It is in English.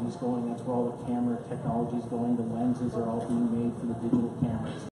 is going. That's where all the camera technology is going. The lenses are all being made for the digital cameras.